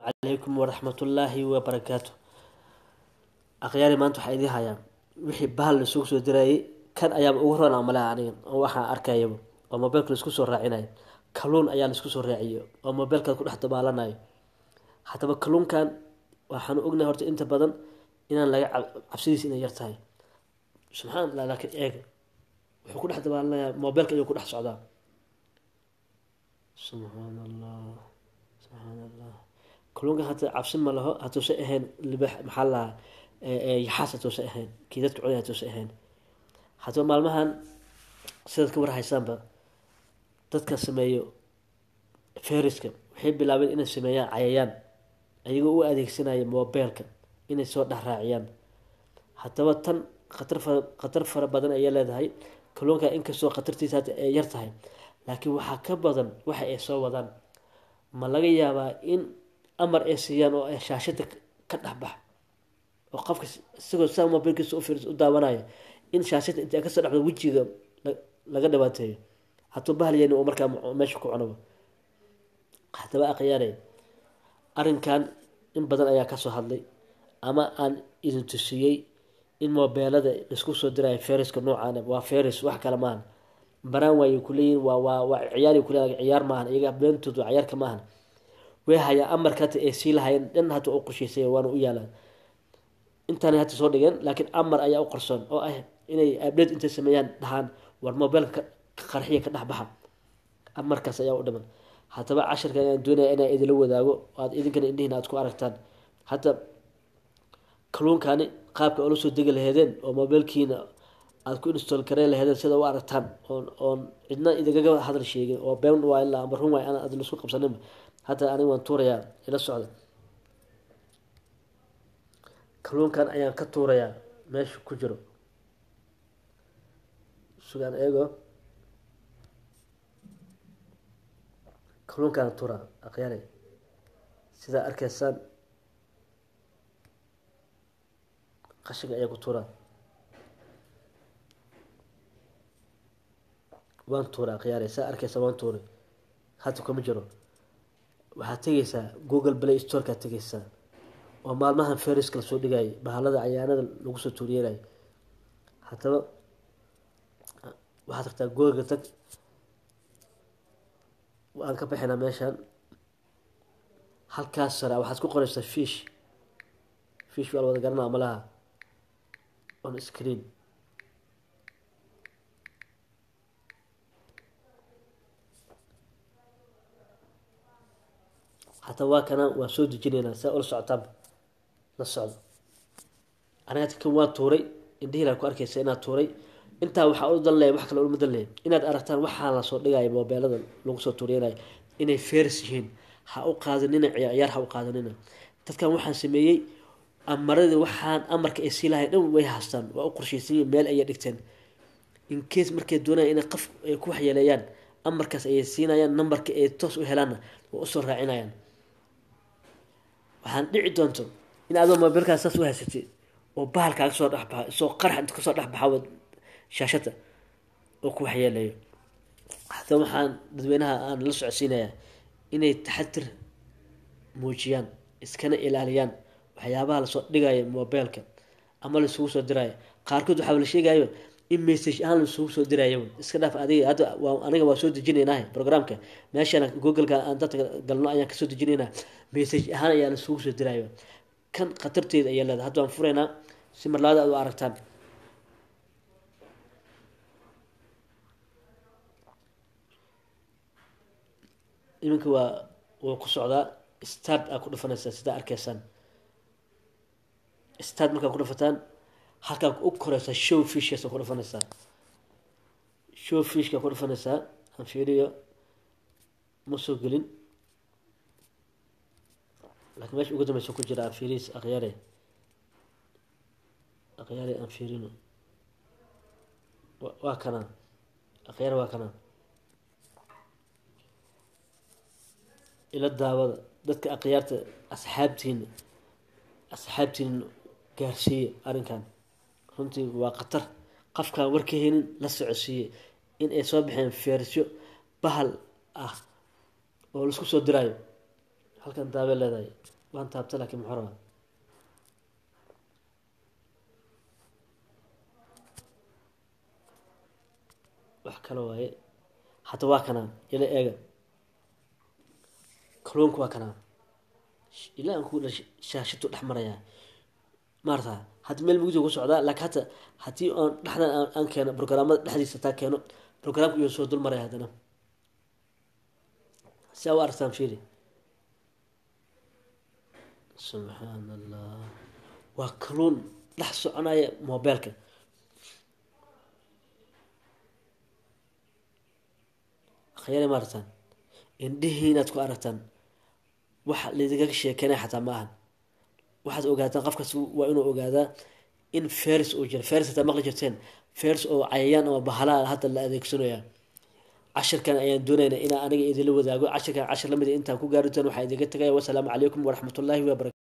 عليكم ورحمة الله وبركاته. أخياري ما أنتو حيدي هايا وحي بهال السوق سو دراي كان أيام أورنا عملها عنين أو وحا أركايبو أو موبايلك لسكو سو راعيناي كلون أيام لسكو سو راعيو أو موبايلك كل حتى بالاناي حتى بكلون كان waxaan ognahay horta inta badan inaan laga cabsidiis inay yartahay subxaan allah laakiin eeg wuxuu ku dhex dabaalanayaa mobilka ayuu ku dhex socdaa subxaan allah subxaan allah kalluunka hata cabsi ma laho hatuuse ahayn libax maxaa lahaa yaxaas hatuuse ahayn kii dadka cunay hatuuse ahayn haddaba maalmahan sidaad ka warhaysaanba dadka sameeyo fayraska waxay bilaabeen inay sameeyaan cayayaan ayagoo u adeegsanaya mobilka inay soo dhex raaciyaan haddaba tan khatar fara badan ayay leedahay kalluunka inkastoo khatartiisa ay yar tahay laakiin waxaa ka badan waxa ay soo wadaan ma laga yaabaa in amar ay siiyaan oo ay shaashada ka dhexbax oo qofka isagoo saa mobilkiisa u daawanaya in shaashada inta ka soo dhexdo wejiga laga dhawaateeyo hadduu bahal yahay oo markaa meesha ku cuno haddaba aqyaarey arrinkan in badan ayaa kasoo hadlay ama aan idin tusiyey in mobeelada laisku soo diraayo fayraska noocaan waa fayrus wax kale maahan baraan waayay kuleeyihin waa ciyaar kuleeyahay ciyaar maahan iyaga beentoodu ciyaarka maahan way hayaa amarka hata ay sii lahayeen dhan hata u qorshaysay waana u yaalaan intaanay hata soo dhigeen laakiin amar ayaa u qarsoon oo ah inay update intay sameeyaan dhahaan war mobeelka qarxiya ka dhexbaxa amarkaas ayaa u dhiman haddaba cashirka ayaan doonaya inaa idinla wadaago aad idinkana indhihiina aad ku aragtaan hadda kalluunkani qaabka oola soo degi laheedeen oo mobilkiina aad ku install garey laheedeen sida u aragtaan oon cidna idinkaga hadal sheegin oo been waa ilaa ama run waay aan isku qabsanin hadda aniga waan tuurayaa ila socda kalluunkan ayaan ka tuurayaa meesha ku jiro sugaan eego kalluunkaan turaa aqyaare sidaa arkaysaan qashinka ayaa ku turaa waan tuuray aqyaare saa arkaysaa waan tuuray hadda kuma jiro waxaad tegaysaa google play storekaad tegaysaa oo maalmahan fayraska lasoo dhigayay bahalada cayaanada lagu soo tuuriyeelay haddaba waxaad tagtaa google tag waan ka bixinaa meeshaan halkaas sara waxaad ku qoraysaa fish waa la wada garanaa malaha on screen hataa waa kana waa soo dejinaynaa saa ula socotaan la socdo aniga kan waa tuuray indhihiilaa ku arkaysa inaad tuuray intaa waxaa u dan leeya wax kale ulma dan leeya inaad aragtaan waxaa lasoo dhigaya mobeelada lagu soo tuuriyanayo inay fayras yihiin ha u qaadanina ciyaar ha u qaadanina dadkan waxaan sameeyey amaradii waxaan amarka ay sii lahay dhan way haastaan waa u qorshaysanyeen meel ayay dhigteen in case markay doonayaan inay qof ay ku waxyeeleeyaan amarkaas ayay siinayaan numberka ay toos u helaanna waa usoo raacinayaan waxaan dhici doonto in adoo mobeelkaas saas u haysatay oo bahalkaaga soo dhexbaxa soo qarax inta kasoo dhexbaxa shaashada oo ku waxyeeleeyo haddaba waxaan dadweynaha aan la socodsiinayaa inay taxadir muujiyaan iskana ilaaliyaan waxyaabaha lasoo dhigayo mobeelka ama laisugu soo diraayo qaarkood waxaa la sheegayo in message ahaan laisugu soo diraayo iska dhaaf adiga hadda aniga waa soo dejinaynaa programka meeshaan google-ka aan dadka galno ayaan kasoo dejinaynaa message ahaan ayaa laisugu soo diraayo kan khatarteeda ayaa leedahay hadda waan furaynaa si marlaada aad u aragtaan iminka waa ku socdaa start aa ku dhufanaysaa sidaa arkaysaan start markaa ku dhufataan halkaa u koreysaa show fishkaas ku dhufanaysaa show fishka ku dhufanaysaa aan fiiriyo ma soo gelin laakiin meesha ugu dambeysa ku jira aan fiiriis akhyaare aan fiirino waa kana akhyaare waa kana ila daawada dadka akhyaarta asxaabtiin gaarsiiye arrinkan runtii waa khatar qofkaan warka helin la socodsiiye in ay soo baxeen feerisyo bahal ah oo laisku soo diraayo halkan daabay leedahay waan taabta laakiin muxuu rabaa wax kale waaye hadda waa kanaan ila eega kalluunka waa kanaan ilaa aan ku shaashadu dhex marayaa maarata hadda meel mugdi ku socdaa laakiin hata haddii aan dhexdan aan keeno programmada dhexdiisa taa keeno programka iyo soo dul maraya haddana si aa u aragtaan fiiri subxaan allah waa kalluun dhex soconaya mobeelka khayari ma aragtaan indhihii inaad ku aragtaan waxa laydinkaga sheekeynaya xataa ma ahan waxaad ogaataan qofkas waa inuu ogaadaa in fers uu jiro fers hataa maqli jirteen fers oo cayayaan ama bahalaa hadda la adeegsanaya cashirkan ayaan doonaynaa inaan aniga idinla wadaago cashirkan cashir lamid intaan ku gaari doon waxaa idinka tagaya wasalaamu calaykum waraxmatullaahi wabarakatu